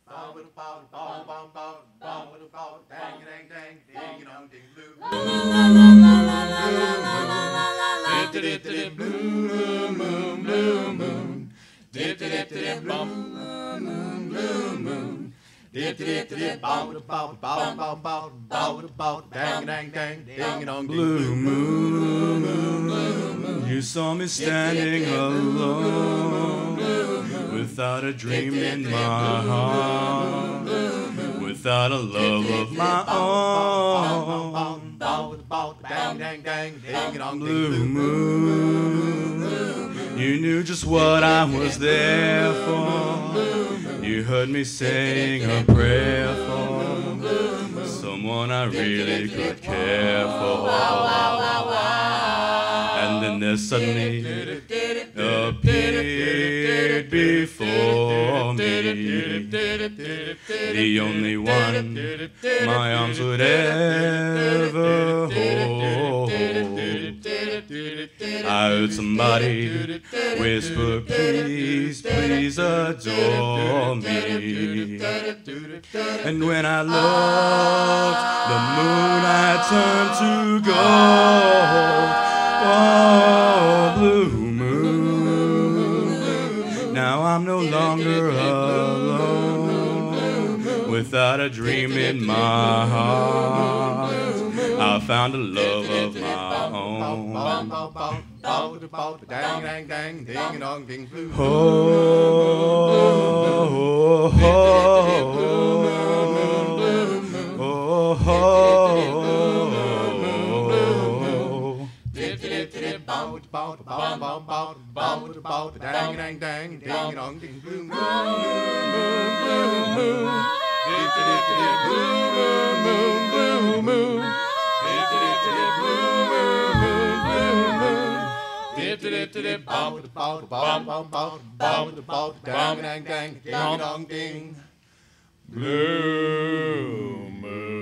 Blue moon, you saw me standing alone, without a dream in my heart, without a love of my own. Blue moon, you knew just what I was there for. You heard me saying a prayer for someone I really could care for. And then there suddenly appeared before me the only one my arms would ever hold. I heard somebody whisper, please, please adore me. And when I looked, the moon had turned to gold. Oh, blue moon, now I'm no longer alone, without a dream in my heart. I found a love of my own. Oh, blue moon.